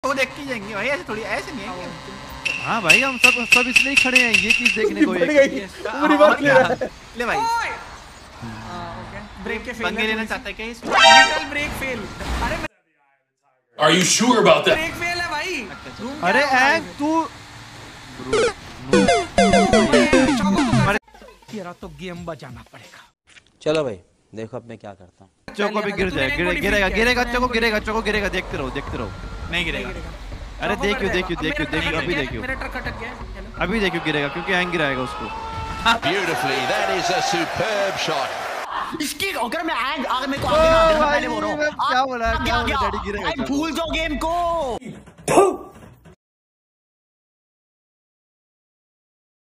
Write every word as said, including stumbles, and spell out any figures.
वो देख के जाएंगे भाई, ऐसे थोड़ी ऐसे नहीं है। हाँ भाई हम सब सब इसलिए खड़े हैं ये चीज देखने को। ले भाई ब्रेक के फेल पंगे लेना चाहता है क्या इसमें? Brake fail. अरे Are you sure about that? Brake fail है भाई। अरे एंग तू तेरा तो गेम बजाना पड़ेगा। चलो भाई देखो अब मैं क्या करता हूँ। चोको भी गिर जाएगा, गिरे, गिरेगा गिरेगा चोको गिरेगा चोको गिरेगा। देखते रहो देखते रहो, नहीं गिरेगा। अरे देखियो देखियो देखियो देखियो अभी देखियो मेरा ट्रक अटक गया। अभी देखियो गिरेगा क्योंकि एंग गिराएगा उसको। Beautifully, that is a superb shot. इसकी अगर मैं एंग अगर मेरे को आगे ना पहले बोल रहा हूँ क्या बोला क्या बोला डैडी गिरेगा। भूल जाओ गेम को।